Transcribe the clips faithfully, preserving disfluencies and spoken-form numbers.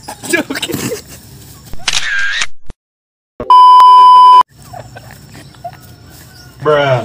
Bruh.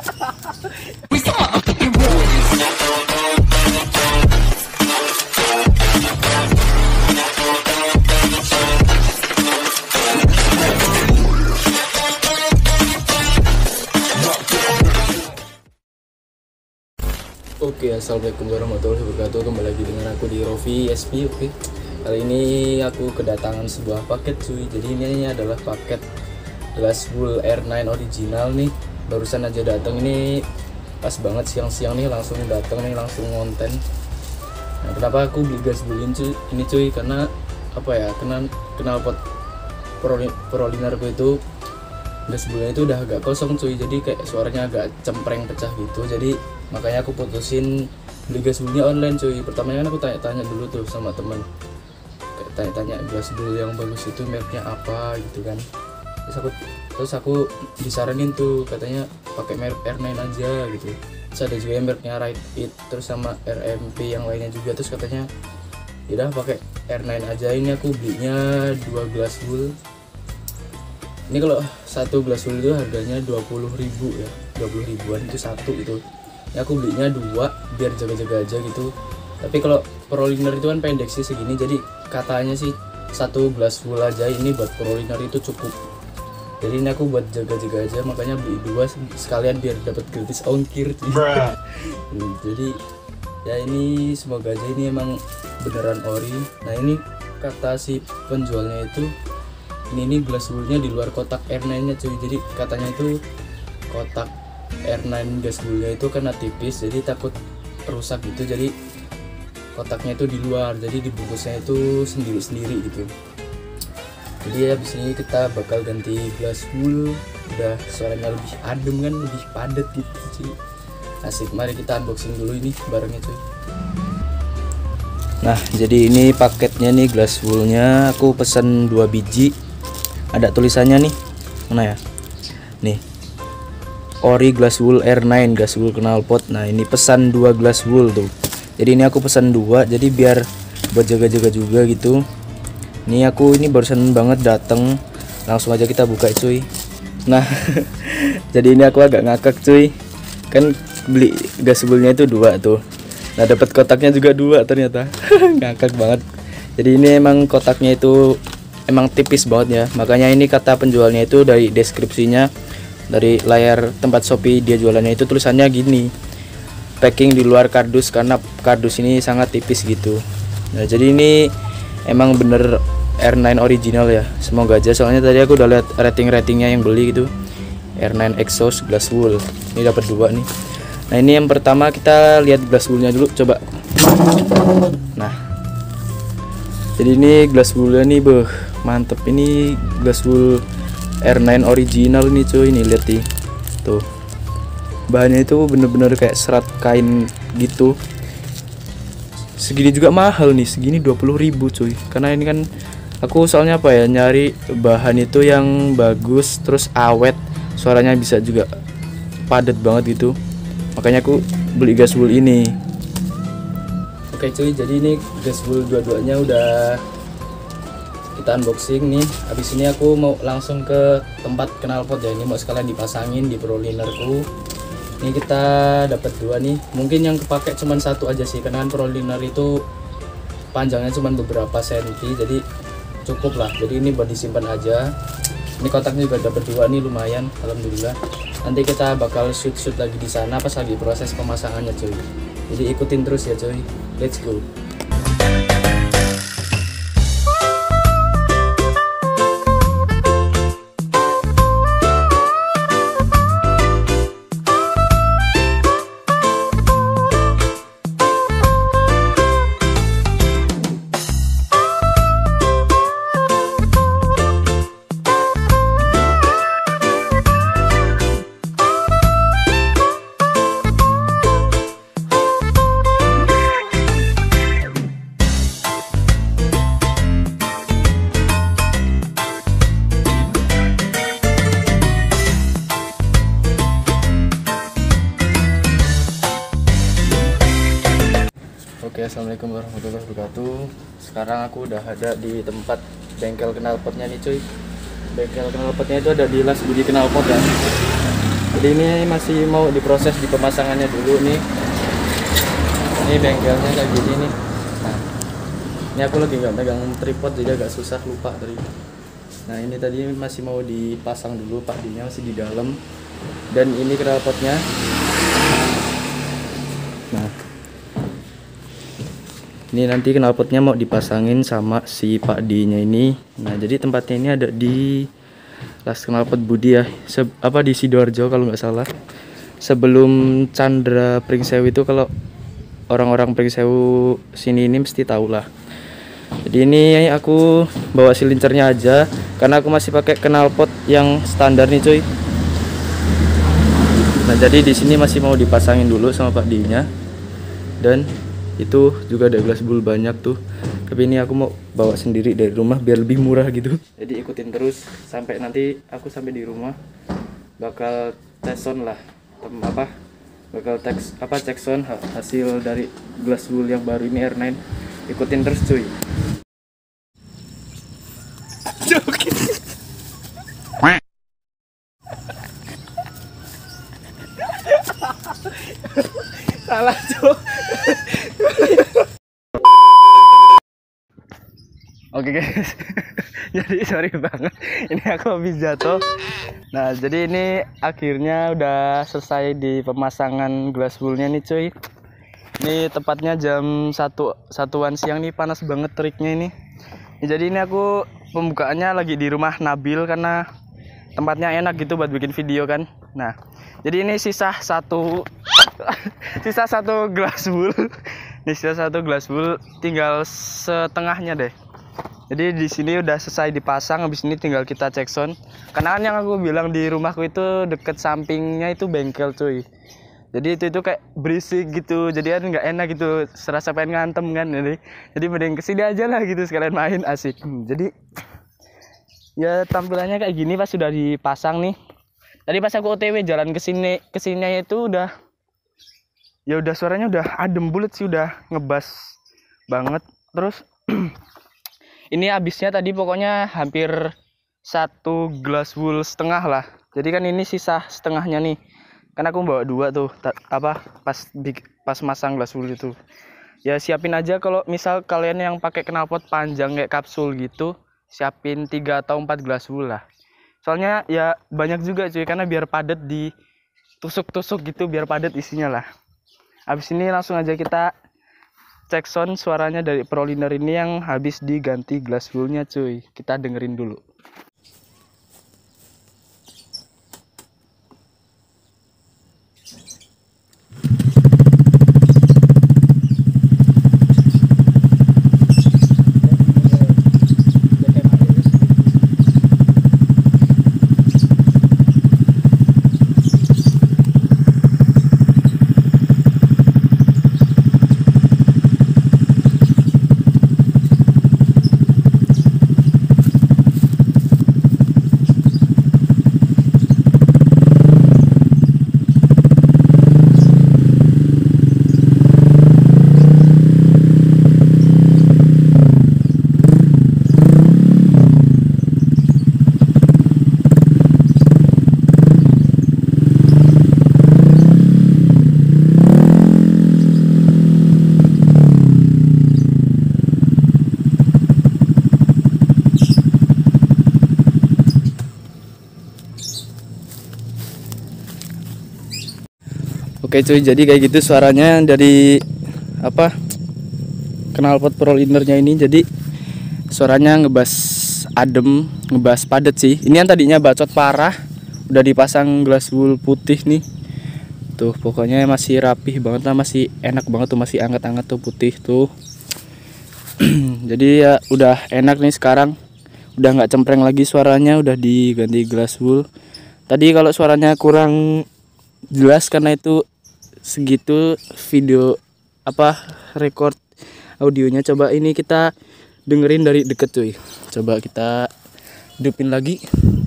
Oke, assalamualaikum warahmatullahi wabarakatuh. Kembali lagi dengan aku di Rofi S P. Oke, kali ini aku kedatangan sebuah paket cuy. Jadi ini adalah paket Glasswool R nine original nih. Barusan aja datang ini, pas banget siang-siang nih, langsung datang nih, langsung ngonten. Nah, kenapa aku beli Glasswool ini cuy? Ini cuy karena apa ya? Kenal kenal pot prolinerku itu Glasswoolnya itu udah agak kosong cuy. Jadi kayak suaranya agak cempreng pecah gitu. Jadi makanya aku putusin beli Glasswoolnya online cuy. Pertamanya kan aku tanya-tanya dulu tuh sama temen, kayak tanya-tanya Glasswool yang bagus itu mereknya apa gitu kan. Terus aku terus aku disaranin tuh, katanya pakai merek R nine aja gitu. Terus ada juga yang mereknya Ride It, terus sama R M P yang lainnya juga. Terus katanya ya udah pakai R nine aja. Ini aku belinya dua Glasswool. Ini kalau satu Glasswool itu harganya dua puluh ribu ya, dua puluh ribuan itu satu itu. Ini aku belinya dua biar jaga-jaga aja gitu. Tapi kalau proliner itu kan pendek sih segini, jadi katanya sih satu Glasswool aja ini buat proliner itu cukup. Jadi ini aku buat jaga-jaga aja, makanya beli dua sekalian biar dapat gratis ongkir. Jadi ya ini semoga aja ini emang beneran ori. Nah ini kata si penjualnya itu ini nih Glasswoolnya di luar kotak R nine nya cuy. Jadi katanya itu kotak R nine Glasswoolnya itu karena tipis, jadi takut rusak gitu. Jadi kotaknya itu di luar, jadi dibungkusnya itu sendiri-sendiri gitu. Jadi habis ini kita bakal ganti Glasswool, udah suaranya lebih adem kan, lebih padat gitu cuy. Asik, mari kita unboxing dulu ini barangnya cuy. Nah jadi ini paketnya nih Glasswoolnya, aku pesen dua biji. Ada tulisannya nih, mana ya? Nih, ori Glasswool R nine, Glasswool knalpot. Nah ini pesan dua Glasswool tuh. Jadi ini aku pesan dua, jadi biar buat jaga-jaga juga gitu. Ini aku ini barusan banget dateng, langsung aja kita buka cuy. Nah jadi ini aku agak ngakak cuy, kan beli Glasswoolnya itu dua tuh. Nah dapat kotaknya juga dua ternyata. Ngakak banget. Jadi ini emang kotaknya itu emang tipis banget ya. Makanya ini kata penjualnya itu dari deskripsinya, dari layar tempat Shopee dia jualannya itu tulisannya gini, packing di luar kardus karena kardus ini sangat tipis gitu. Nah jadi ini emang bener R nine original ya, semoga aja. Soalnya tadi aku udah lihat rating-ratingnya yang beli gitu, R nine Exhaust Glasswool. Ini dapat dua nih. Nah ini yang pertama kita lihat Glasswoolnya dulu coba. Nah jadi ini Glasswoolnya nih, beuh mantep. Ini Glasswool R nine original nih cuy. Ini lihat nih tuh, bahannya itu bener-bener kayak serat kain gitu. Segini juga mahal nih, segini dua puluh ribu cuy. Karena ini kan aku soalnya apa ya, nyari bahan itu yang bagus terus awet, suaranya bisa juga padat banget gitu. Makanya aku beli Glasswool ini. Oke cuy, jadi ini Glasswool dua-duanya udah kita unboxing nih. Habis ini aku mau langsung ke tempat knalpot ya. Ini mau sekalian dipasangin di prolinerku. Ini kita dapat dua nih. Mungkin yang kepake cuman satu aja sih, karena proliner itu panjangnya cuman beberapa senti, jadi cukup lah. Jadi ini buat disimpan aja. Ini kotaknya juga dapat dua nih, lumayan, alhamdulillah. Nanti kita bakal shoot-shoot lagi di sana pas lagi proses pemasangannya cuy. Jadi ikutin terus ya cuy. Let's go. Oke, assalamualaikum warahmatullahi wabarakatuh. sekarang aku udah ada di tempat bengkel knalpotnya nih cuy. Bengkel knalpotnya itu ada di Las Budi Knalpot ya. Jadi ini masih mau diproses di pemasangannya dulu nih. Ini bengkelnya kayak gini nih. Nah, ini aku lagi nggak megang tripod jadi agak susah, lupa tadi. Nah ini tadi masih mau dipasang dulu, pakdinya masih di dalam. Dan ini knalpotnya. Nah, ini nanti knalpotnya mau dipasangin sama si pakdinya ini. Nah jadi tempatnya ini ada di Las Knalpot Budi ya, Se apa di Sidoarjo kalau nggak salah. Sebelum Chandra Pringsewu itu, kalau orang-orang Pringsewu sini ini mesti tahu lah. Jadi ini aku bawa silincernya aja karena aku masih pakai knalpot yang standar nih cuy. Nah jadi di sini masih mau dipasangin dulu sama pakdinya. Dan itu juga ada glass wool banyak tuh, tapi ini aku mau bawa sendiri dari rumah biar lebih murah gitu. Jadi ikutin terus sampai nanti aku sampai di rumah bakal tes sound lah, Tem apa bakal teks apa cek sound hasil dari glass wool yang baru ini R nine. Ikutin terus cuy. Salah cuy. Oke guys, jadi sorry banget, ini aku habis jatuh. Nah jadi ini akhirnya udah selesai di pemasangan glass woolnya nih cuy. Ini tepatnya jam satu satuan siang nih, panas banget teriknya ini. Ya, jadi ini aku pembukaannya lagi di rumah Nabil karena tempatnya enak gitu buat bikin video kan. Nah jadi ini sisa satu sisa satu glass wool. Ini sisa satu glass wool, tinggal setengahnya deh. Jadi di sini udah selesai dipasang, habis ini tinggal kita cek sound. Karena kan yang aku bilang di rumahku itu deket sampingnya itu bengkel cuy. Jadi itu itu kayak berisik gitu, jadi kan nggak enak gitu, serasa pengen ngantem kan. Jadi jadi mending kesini aja lah gitu, sekalian main asik. Hmm, jadi ya tampilannya kayak gini pas sudah dipasang nih. Tadi pas aku O T W jalan kesini kesini itu udah ya udah suaranya udah adem bulat sih, udah ngebas banget. Terus ini habisnya tadi pokoknya hampir satu glass wool setengah lah. Jadi kan ini sisa setengahnya nih. Karena aku bawa dua tuh, apa pas pas masang glass wool itu. Ya siapin aja kalau misal kalian yang pakai knalpot panjang kayak kapsul gitu, siapin tiga atau empat glass wool lah. Soalnya ya banyak juga cuy, karena biar padat di tusuk-tusuk gitu, biar padat isinya lah. Habis ini langsung aja kita cek sound suaranya dari Proliner ini yang habis diganti glass woolnya cuy. Kita dengerin dulu. Oke cuy, jadi kayak gitu suaranya dari apa knalpot Prolinernya ini. Jadi suaranya ngebas adem, ngebas padat sih. Ini yang tadinya bacot parah, udah dipasang glass wool putih nih. Tuh pokoknya masih rapih banget lah, masih enak banget tuh, masih anget-anget tuh putih tuh. Jadi ya udah enak nih sekarang, udah nggak cempreng lagi suaranya, udah diganti glass wool. Tadi kalau suaranya kurang jelas karena itu segitu video apa record audionya. Coba ini kita dengerin dari deket cuy. Coba kita hidupin lagi.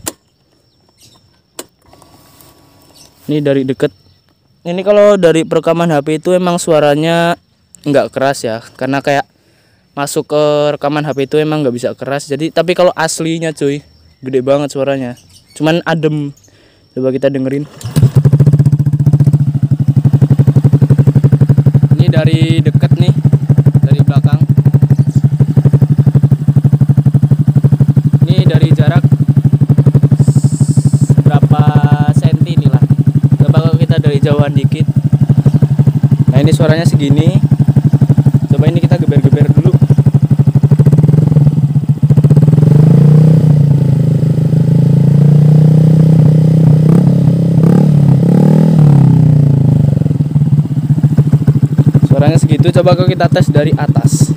Ini dari deket. Ini kalau dari perekaman H P itu emang suaranya nggak keras ya, karena kayak masuk ke rekaman H P itu emang nggak bisa keras. Jadi tapi kalau aslinya cuy gede banget suaranya, cuman adem. Coba kita dengerin. Ini dari deket nih, dari belakang. Ini dari jarak berapa senti nih lah. Coba kalau kita dari jauhan dikit. Nah ini suaranya segini. Coba ini kita geber-geber dulu. Suaranya segitu. Coba kalau kita tes dari atas.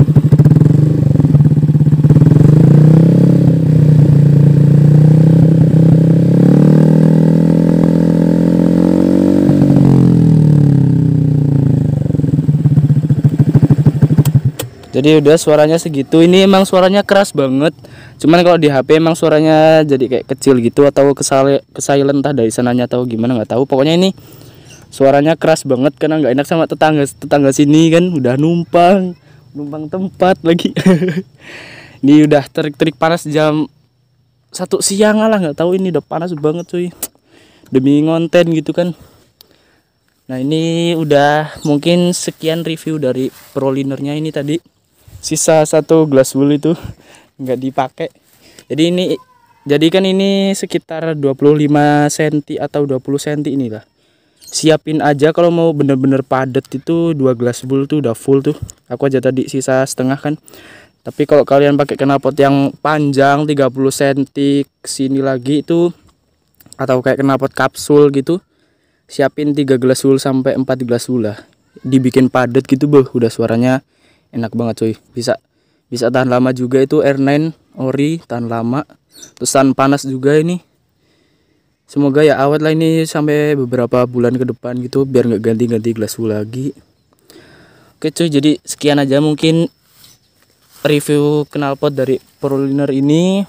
Jadi udah suaranya segitu. Ini emang suaranya keras banget. Cuman kalau di H P emang suaranya jadi kayak kecil gitu atau kesal kesilent entah dari sananya atau gimana nggak tahu. Pokoknya ini suaranya keras banget karena nggak enak sama tetangga tetangga sini kan udah numpang numpang tempat lagi. Ini udah terik-terik panas jam satu siang lah, nggak tahu ini udah panas banget cuy. Demi ngonten gitu kan. Nah ini udah mungkin sekian review dari Prolinernya ini tadi. Sisa satu glass wool itu nggak dipakai. Jadi ini jadi kan ini sekitar dua puluh lima senti atau dua puluh senti inilah. Siapin aja kalau mau bener-bener padat itu dua glass wool tuh udah full tuh. Aku aja tadi sisa setengah kan. Tapi kalau kalian pakai knalpot yang panjang tiga puluh senti kesini lagi itu atau kayak knalpot kapsul gitu, siapin tiga glass wool sampai empat glass wool lah. Dibikin padat gitu boh, udah suaranya enak banget cuy. Bisa bisa tahan lama juga itu R sembilan ori, tahan lama. Terus tahan panas juga ini. Semoga ya awet lah ini sampai beberapa bulan ke depan gitu biar nggak ganti-ganti glass wool lagi. Oke cuy, jadi sekian aja mungkin review knalpot dari Proliner ini.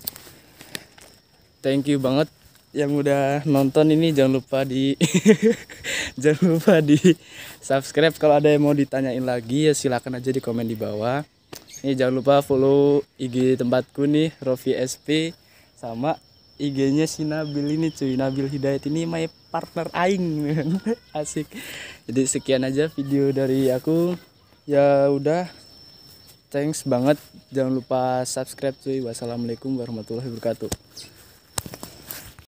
Thank you banget yang udah nonton ini. Jangan lupa di jangan lupa di subscribe. Kalau ada yang mau ditanyain lagi ya silakan aja di komen di bawah. Ini jangan lupa follow I G tempatku nih, Rofi S P, sama I G-nya si Nabil ini cuy, Nabil Hidayat ini my partner aing. Asik. Jadi sekian aja video dari aku. Ya udah. Thanks banget. Jangan lupa subscribe cuy. Wassalamualaikum warahmatullahi wabarakatuh.